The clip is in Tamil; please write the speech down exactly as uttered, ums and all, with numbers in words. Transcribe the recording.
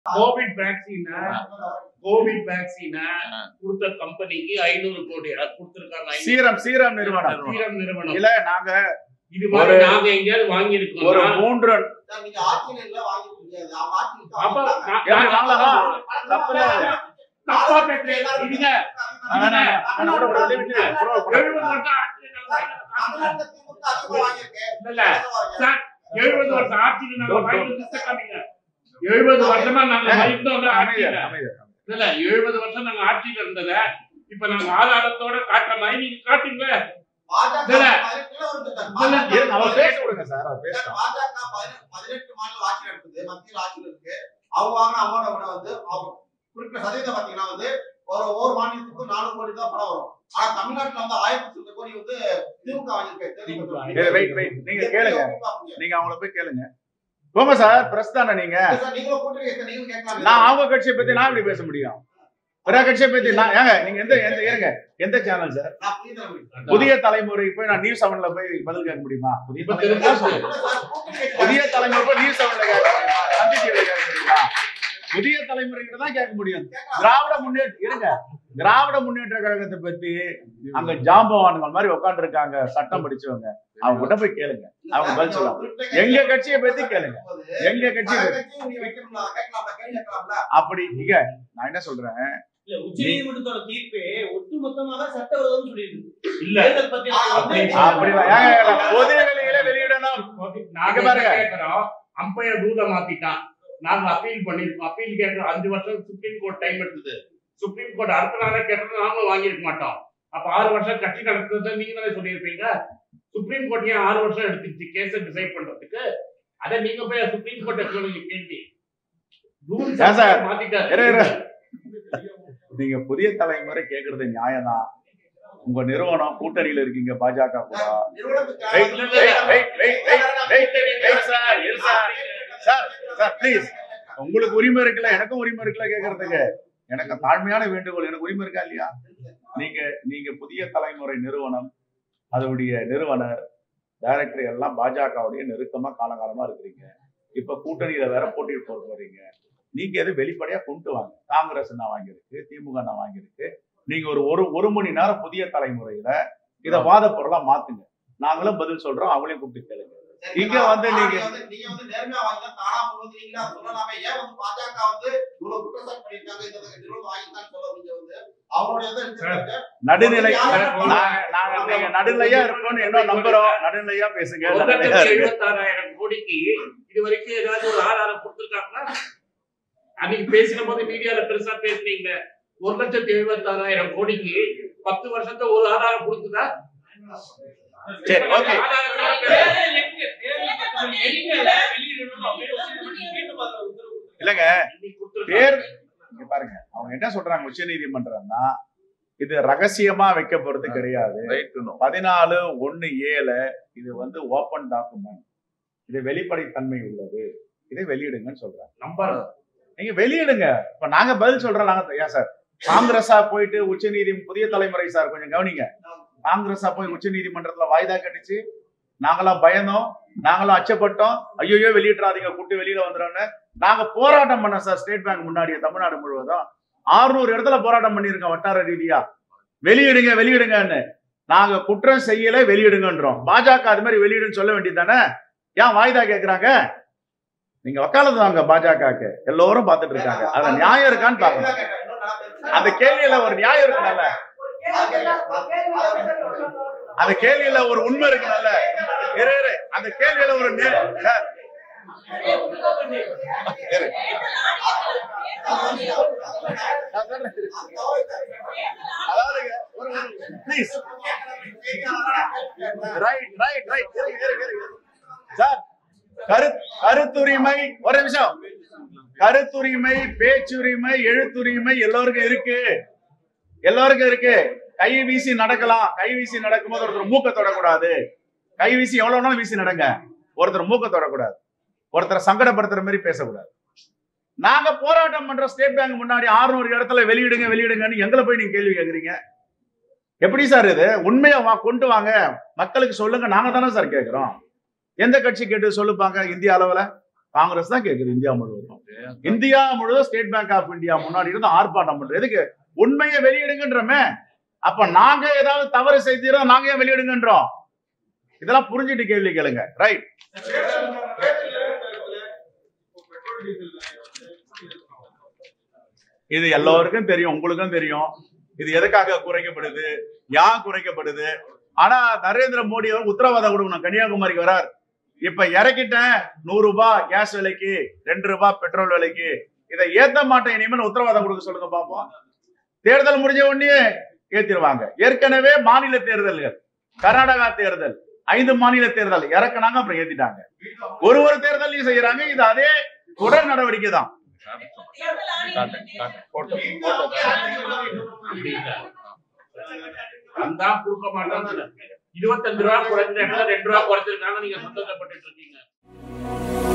கோவிட் வேக்சின் கோவிட் வேக்சின் கொடுத்த கம்பெனிக்கு ஐநூறு கோடி கொடுத்திருக்காங்க. சீரம் சீரம் நிறுவனம் சீரம் நிறுவனம் இல்ல நாங்க இது மாதிரி நாங்க எங்கயாவது வாங்கி இருக்கோம். ஒரு மூன்று நீங்க ஆட்சியில எல்லாம் வாங்கி முடியாது. ஆட்சிக்கு அப்ப தப்பா தப்பா பேசுறீங்க. இதுங்க எழுபது வருஷம் ஆட்சியில நாங்க வாங்கி எழுபது வருஷமா நாங்க இல்ல எழுபது வருஷம் நாங்க ஆட்சியில இருந்தத இப்ப நாங்க ஆதாரத்தோட காட்டுற மாதிரி நீங்க காட்டுங்க. பதினெட்டு மாநில ஆட்சி நடக்குது, மத்தியில் ஆட்சியில் இருக்கு. அவங்க வாங்கின அமௌண்ட் விட வந்து குறிப்பிட்ட சதவீதம் பாத்தீங்கன்னா வந்து ஒரு ஒவ்வொரு மாநிலத்துக்கும் நானூறு கோடி தான் பணம் வரும். ஆனா தமிழ்நாட்டுல வந்து ஆயிரத்தி சொந்த கோடி வந்து திமுக வாங்கியிருக்கு. நீங்க கேளுங்க, நீங்க அவங்கள போய் கேளுங்க. போங்க சார், பிரஸ் தானே நீங்க. நான் அவங்க கட்சியை பத்தி நான் எப்படி பேச முடியும்? பிற கட்சியை பத்தி நான் ஏங்க நீங்க எந்த எந்த ஏங்க எந்த சேனல் சார்? புதிய தலைமுறை போய் நான் நியூஸ் செவன்ல போய் பதில் கேட்க முடியுமா? புதிய புதிய தலைமுறை போய் நியூஸ் செவன்ல கேட்க முடியுமா? தந்தி டிவில கேட்க முடியுமா? புதிய தலைமுறைகிட்ட தான் கேட்க முடியும். திராவிட முன்னேற்ற இருங்க திராவிட முன்னேற்ற கழகத்தை பத்தி அங்க ஜாம்பவான்கள் மாதிரி உட்காந்து இருக்காங்க, சட்டம் படிச்சவங்க. அவங்க கிட்ட போய் கேளுங்க, அவங்க பதில் சொல்லுவாங்க. எங்க கட்சியை பத்தி கேளுங்க, எங்க கட்சி அப்படி நீங்க நான் என்ன சொல்றேன், உச்சநீதிமன்றத்தோட தீர்ப்பே ஒட்டுமொத்தமாக சட்டவிரோதம் சொல்லியிருக்கு. இல்ல பொது வெளியில வெளியிடணும். அம்பையர் ரூலை மாத்திட்டான். நாங்க அப்பீல் பண்ணிருக்கோம். அப்பீல் கேட்டு அஞ்சு வருஷம் சுப்ரீம் கோர்ட் டைம் எடுத்தது. சுப்ரீம் கோர்ட் அடுத்த நாளே கேட்டது நாங்களும் வாங்கியிருக்க மாட்டோம். அப்ப ஆறு வருஷம் கட்சி நடத்துறத நீங்க தானே சொல்லியிருப்பீங்க. சுப்ரீம் கோர்ட் ஏன் ஆறு வருஷம் எடுத்துச்சு கேஸை டிசைட் பண்றதுக்கு? அதை நீங்க போய் சுப்ரீம் கோர்ட்டை சொல்லுங்க கேள்வி. மாத்திட்டாரு. நீங்க புதிய தலைமுறை கேக்குறது நியாயம்தான். உங்க நிறுவனம் கூட்டணியில இருக்கீங்க பாஜக கூட. உங்களுக்கு உரிமை இருக்குல்ல, எனக்கும் உரிமை இருக்குல்ல கேக்குறதுக்கு. எனக்கு தாழ்மையான வேண்டுகோள், எனக்கு உரிமை இருக்கா இல்லையா? நீங்க நீங்க புதிய தலைமுறை நிறுவனம், அதோடைய நிறுவனர் டைரக்டர் எல்லாம் பாஜகவுடைய நெருக்கமா காலகாலமா இருக்கிறீங்க. இப்ப கூட்டணியில வேற போட்டிட்டு போட போறீங்க. நீங்க எது வெளிப்படையா கொண்டு வாங்க. காங்கிரஸ் என்ன வாங்கியிருக்கு, திமுக என்ன வாங்கியிருக்கு. நீங்க ஒரு ஒரு ஒரு மணி நேரம் புதிய தலைமுறையில இத வாத பொருளா மாத்துங்க. நாங்களும் பதில் சொல்றோம், அவங்களையும் கூப்பிட்டு கேளுங்க. இங்க வந்து நீங்க நீங்க வந்து நேர்மையா வாங்கி தான் தானா போவீங்களா சொல்லலாமே. ஏன் வந்து பாஜக வந்து இவ்வளவு குற்றச்சாட்டு பண்ணிருக்காங்க, இந்த நிறுவனம் வாங்கிதான் சொல்ல நீங்க வந்து அவங்களுடைய நடுநிலை நாங்க நடுநிலையா இருக்கோம்னு என்ன நம்புறோம். நடுநிலையா பேசுங்க. எழுபத்தாறாயிரம் கோடிக்கு இது வரைக்கும் ஏதாவது ஒரு ஆதாரம் கொடுத்திருக்காங்களா? அன்னைக்கு பேசின போது மீடியால பெருசா பேசுனீங்க. ஒரு லட்சத்தி எழுபத்தி ஆறாயிரம் கோடிக்கு பத்து வருஷத்தை ஒரு ஆதாரம் கொடுத்துதா? சரி, ஓகே. இல்லங்க பேர் இங்க பாருங்க, அவங்க என்ன சொல்றாங்க உச்ச நீதிமன்றம்னா இது ரகசியமா வைக்க போறது கிடையாது. பதினாலு ஒன்னு ஏழு இது வந்து ஓபன் டாக்குமெண்ட், இது வெளிப்படைத்தன்மை உள்ளது, இதை வெளியிடுங்கன்னு சொல்றாங்க. நம்பர் நீங்க வெளியிடுங்க. இப்ப நாங்க பதில் சொல்றோம். நாங்க ஏன் சார் காங்கிரஸா போயிட்டு உச்ச நீதி புதிய தலைமுறை சார் கொஞ்சம் கவனிங்க. காங்கிரஸா போய் உச்ச நீதிமன்றத்துல வாய்தா கட்டிச்சு, நாங்களாம் பயந்தோம், நாங்களும் அச்சப்பட்டோம். ஐயோ வெளியிட்றாதீங்க, கூட்டு வெளியில வந்துடும்னு நாங்க போராட்டம் பண்ணோம் சார். ஸ்டேட் பேங்க் முன்னாடியே தமிழ்நாடு முழுவதும் ஆறுநூறு இடத்துல போராட்டம் பண்ணிருக்கோம் வட்டார ரீதியா. வெளியிடுங்க வெளியிடுங்கன்னு. நாங்க குற்றம் செய்யல, வெளியிடுங்கன்றோம். பாஜக அது மாதிரி வெளியிடுன்னு சொல்ல வேண்டியது தானே? ஏன் வாய்தா கேட்கறாங்க? நீங்க வக்காலத்து வாங்க பாஜகவுக்கு, எல்லோரும் பார்த்துட்டு இருக்காங்க. அதுல நியாயம் இருக்கான்னு பாக்கணும். அந்த கேள்வியில ஒரு நியாயம் இருக்குல்ல, அந்த கேள்வியில ஒரு உண்மை இருக்குல்ல. அந்த கேள்வியில ஒரு கருத்துரிமை, ஒரு நிமிஷம், கருத்துரிமை, பேச்சுரிமை, எழுத்துரிமை எல்லோருக்கும் இருக்கு, எல்லோருக்கும் இருக்கு. கை வீசி நடக்கலாம். கை வீசி நடக்கும்போது ஒருத்தர் மூக்க தொடக்கூடாது. கை வீசி எவ்வளவு நாளும் வீசி நடங்க, ஒருத்தர் மூக்க தொடக்கூடாது, ஒருத்தரை சங்கடப்படுத்துற மாதிரி பேசக்கூடாது. நாங்க போராட்டம் பண்ற ஸ்டேட் பேங்க் முன்னாடி ஆறுநூறு இடத்துல வெளியிடுங்க வெளியிடுங்கன்னு எங்களை போய் நீங்க கேள்வி கேட்கறீங்க. எப்படி சார் இது? உண்மையா வா கொண்டு வாங்க, மக்களுக்கு சொல்லுங்க. நாங்க தானே சார் கேட்கிறோம். எந்த கட்சி கேட்டு சொல்லுப்பாங்க இந்திய அளவுல? காங்கிரஸ் தான் கேக்குது இந்தியா முழுவதும். இந்தியா முழுவதும் ஸ்டேட் பேங்க் ஆஃப் இந்தியா முன்னாடி இருந்து ஆர்ப்பாட்டம் பண்றது எதுக்கு? உண்மையை வெளியிடுங்கன்றமே. அப்ப நாங்க ஏதாவது தவறு செய்தோம், நாங்க ஏன் வெளியிடுங்கன்றோம்? இதெல்லாம் புரிஞ்சுட்டு கேள்வி கேளுங்க. ரைட். இது எல்லோருக்கும் தெரியும், உங்களுக்கும் தெரியும். இது எதுக்காக குறைக்கப்படுது, யார் குறைக்கப்படுது? ஆனா நரேந்திர மோடி அவர் உத்தரவாதம் கொடுக்கணும். கன்னியாகுமரிக்கு வரார், இப்ப இறக்கிட்டேன் நூறு ரூபாய் கேஸ் விலைக்கு, ரெண்டு ரூபாய் பெட்ரோல் விலைக்கு, இதை ஏத்த மாட்டேன் இனிமேல் உத்தரவாதம் கொடுக்க சொல்லுங்க பாப்போம். தேர்தல் முடிஞ்ச உடனே ஏத்திடுவாங்க. ஏற்கனவே மாநில தேர்தல்கள், கர்நாடகா தேர்தல், ஐந்து மாநில தேர்தல் இறக்குனாங்க, அப்புறம் ஏத்திட்டாங்க. ஒரு ஒரு தேர்தலையும் செய்யறாங்க. இது அதே தொடர் நடவடிக்கை தான். கொடுக்க மாட்டாங்க. இருபத்தஞ்சு ரூபா குறைஞ்ச இடத்துல ரெண்டு ரூபா குறைச்சிருக்காங்க. நீங்க சந்தோஷப்பட்டு இருக்கீங்க.